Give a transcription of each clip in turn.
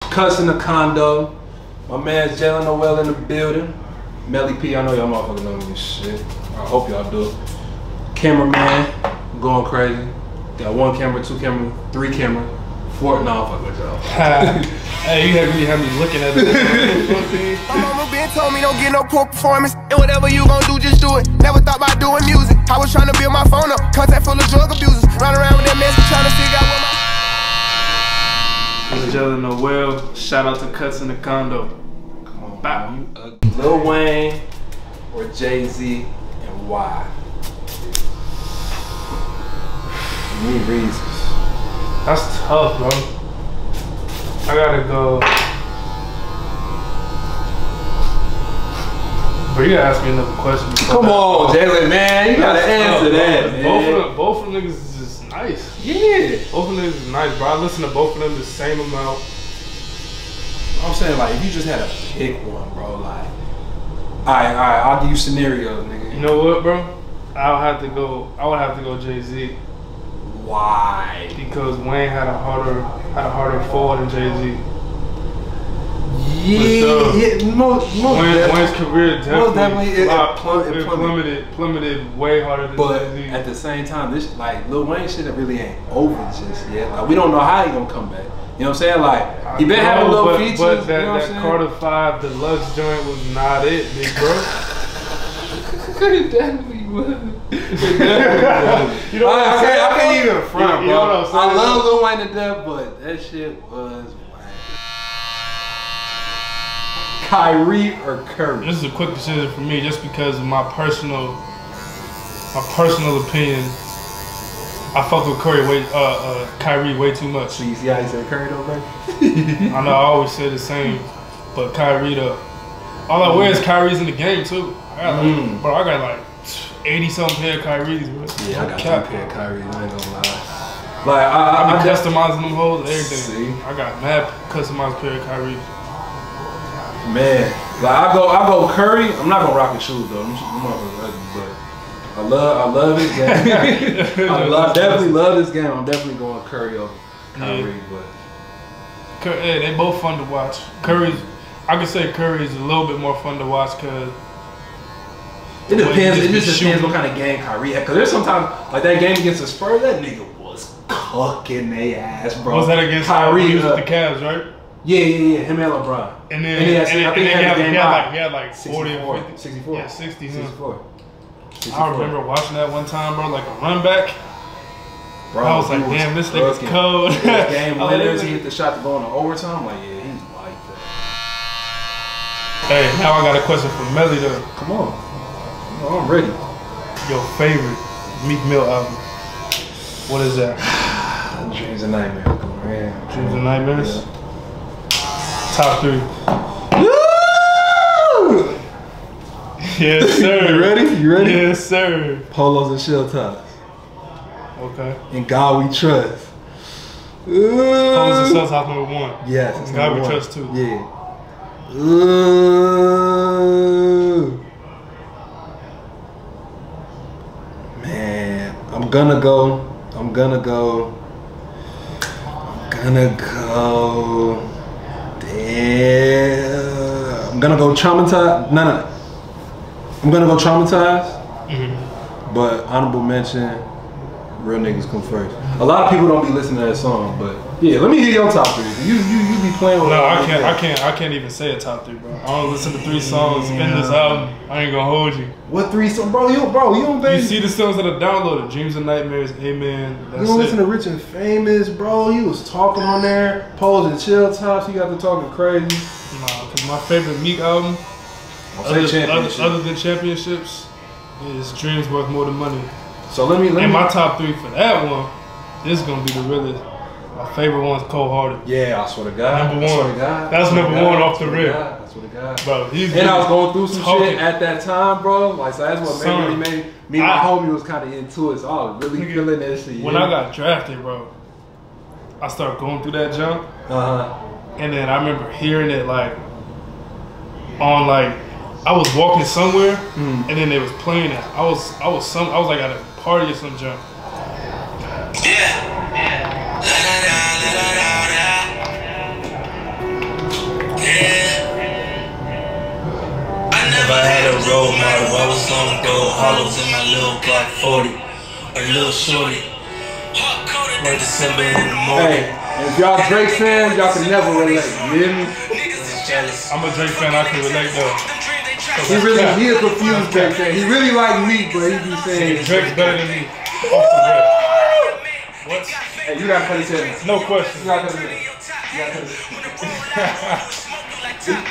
Cussing the Condo. My man Jaylen Nowell in the building. Mellyp, I know y'all motherfuckers know this shit. I hope y'all do. Cameraman, going crazy. Got 1 camera, 2 camera, 3 camera, 4. No, fuck with y'all. Hey, you have me looking at it. My mama been told me don't get no poor performance. And whatever you gon' do, just do it. Never thought about doing music. I was trying to build my phone up. Contact full of drug abusers. Run around with that mess trying to figure out what my... Jaylen Nowell, shout out to Cuts in the Condo. Come on, bow. You ugly. Lil Wayne or Jay-Z and why? Any reasons? That's tough, bro. I gotta go. But you gotta ask me another question. Come on, Jaylen, man. You gotta answer that, man. Both of them niggas is just nice. Yeah. Both of them niggas is nice, bro. I listen to both of them the same amount. I'm saying, like, if you just had to pick one, bro, like, alright, I'll give you scenarios, nigga. You know what, bro? I would have to go Jay-Z. Why? Because Wayne had a harder fall than Jay-Z. Wayne's career definitely plummeted way harder than Jay-Z. At the same time, this like Lil Wayne shit really ain't over just yet. Like we don't know how he gonna come back. You know what I'm saying? Like he been having little features. But that, you know that Carter 5 Deluxe joint was not it, big bro. It definitely was. You know what I'm saying? I can't even front, bro. You know what I'm saying? I love Lil Wayne to death, but that shit was whack. Kyrie or Curry? This is a quick decision for me, just because of my personal opinion. I fuck with Kyrie way too much. So you see how he said Curry though, bro? I know I always say the same, but Kyrie though. All I wear is Kyrie's in the game too. I got like 80-something pair of Kyrie's, bro. Yeah, I got 2 pair of Kyrie's, I ain't gonna lie. Like I be customizing them hoes and everything. See? I got mad customized pair of Kyrie's. Man, like I go Curry. I'm not gonna rock his shoes though. I'm ugly, but I love his game. Definitely love this game. I'm definitely going Curry over Kyrie, but they both fun to watch. I could say Curry's a little bit more fun to watch because it depends. It just depends what kind of game Kyrie had. Cause there's sometimes like that game against the Spurs, that nigga was cooking their ass, bro. Was that against Kyrie? He was with the Cavs, right? Yeah. Him and LeBron. And then he had like 40 or 50. 64. Yeah, 64. 64. I remember watching that one time, bro, like a run back. Bro, I was like, damn, this nigga's cold. Game winners, he hit the shot to go into overtime. I'm like, yeah, he's like that. Hey, now I got a question for Melly though. Come on. I'm ready. Your favorite Meek Mill album? What is that? Dreams and Nightmares. Come on, man. Dreams and Nightmares? Yeah. Top 3. Woo! Yes, sir. You ready? You ready? Yes, sir. Polos and shell tops. Okay. In God we trust. Polos and shell tops number 1. Yes. In God we trust too. Yeah. Ooh. Man, I'm gonna go. Damn. I'm gonna go traumatized. No. I'm gonna go traumatized. But honorable mention, Real Niggas Come First. A lot of people don't be listening to that song, but yeah, let me hear your top 3. You be playing with. No, I can't even say a top 3, bro. I don't listen to 3 songs in this album. I ain't gonna hold you. What 3 songs, bro? You don't baby. You see the songs that are downloaded? Dreams and Nightmares, Amen. You don't listen to Rich and Famous, bro. You was talking on there, Polos and Chill Tops. You got to talking crazy. Nah, cause my favorite Meek album, other than Championships, is Dreams Worth More Than Money. So let me. And my top 3 for that one, this is gonna be the realest. My favorite one's Cold Hearted. Yeah, I swear to God. Number 1. That's number 1 off the rip. I swear to God. Bro, and I was going through some shit at that time, bro. Like, so that's what really made me and my homie was kind of into it. So I was really feeling that shit. When I got drafted, bro, I started going through that jump. And then I remember hearing it like on like I was walking somewhere and then they was playing it. I was like at a party or some jump. role model. I was on gold hollows in my little Glock 40. A little shorty. Like December in the morning. Hey, if y'all Drake fans, y'all can never relate. You hear me? I'm a Drake fan. I can relate though. He a confused Drake fan. He really like me, but he be saying Drake's better than me. Off the rip. What? Hey, you gotta cut his head. No question. You gotta cut his head. You gotta cut his head.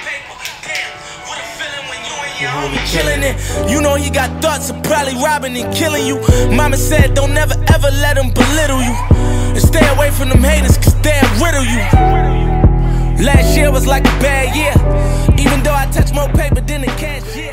Killing it. You know you got thoughts of probably robbing and killing you. Mama said don't never ever let them belittle you. And stay away from them haters cause they'll riddle you. Last year was like a bad year. Even though I touched more paper than the cashier.